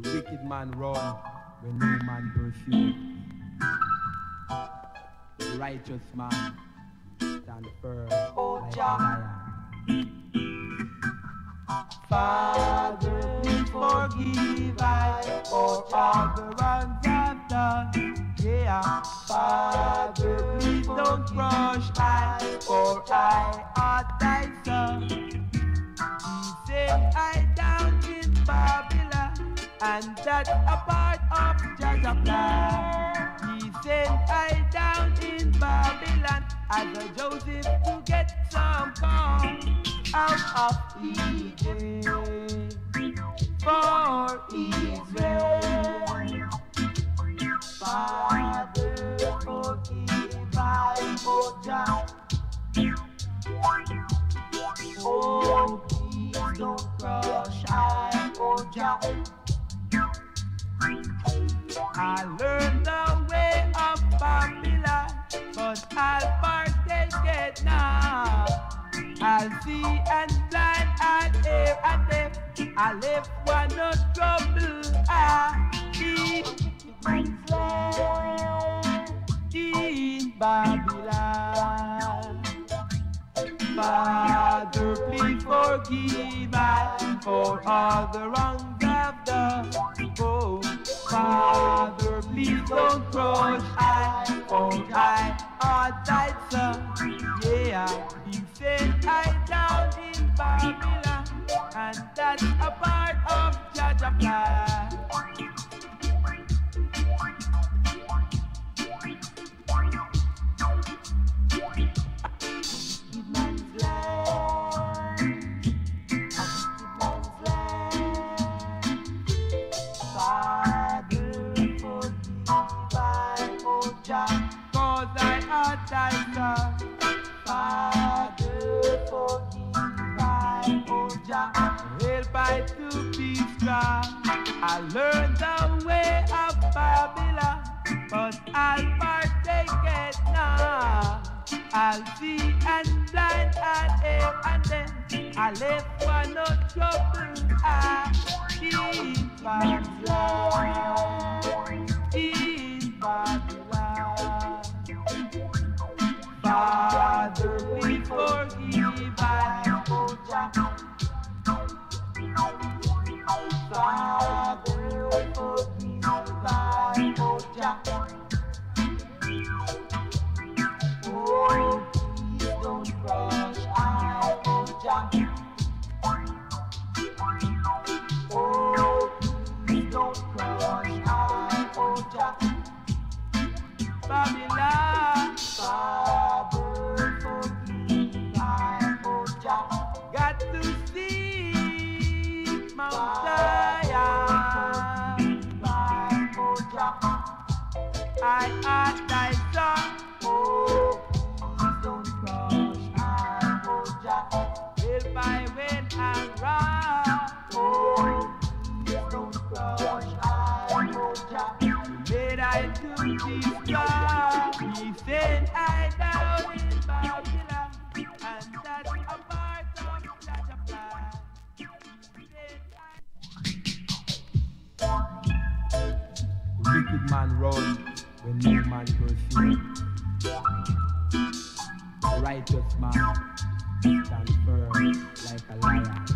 Wicked man run when no man pursue. The righteous man stand firm like a lion. Father, please forgive I for all the wrongs I've done. Yeah, Father, please don't crush I, for I are thy son. He said I down in Babylon, and that's a part of Jah's plan. He said I down in Babylon as a Joseph to get some corn out of Egypt for Israel. Father, forgive I, oh Jah. Oh, please don't crush I, oh Jah. I learned the way of Babylon, but I'll partake it now. I'll see and blind and hear and deaf. I live one no trouble. I keep man's land in Babylon. Father, please forgive I for all the wrongs I've done. Oh, Father, please don't crush I, for I are thy son. Yeah, you said I down in Babylon, and that's a part of Jah's plan. Cause I are thy son. Father, forgive I, oh Jah. Help I to be strong. I learned the way of Babylon, but I'll partake it now. I'll see and blind and hear and then I live for no trouble. I in Babylon, in Babylon. Father, please forgive I, oh Jah. Father, forgive I, oh Jah. Oh, please don't crush I, oh Jah. Oh, please don't crush I, oh Jah. Babylon, Father, forgive I, oh Jah. Got to see Mount Zion, oh Jah. I are thy son. Oh, please don't crush I, oh Jah. Help I when I'm wrong. Oh, please don't crush I, oh Jah. Made I to be strong. He said I down in Babylon, and that's a part of Jah's plan. Wicked man run when no man pursue. The righteous man stand firm like a lion.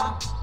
yeah.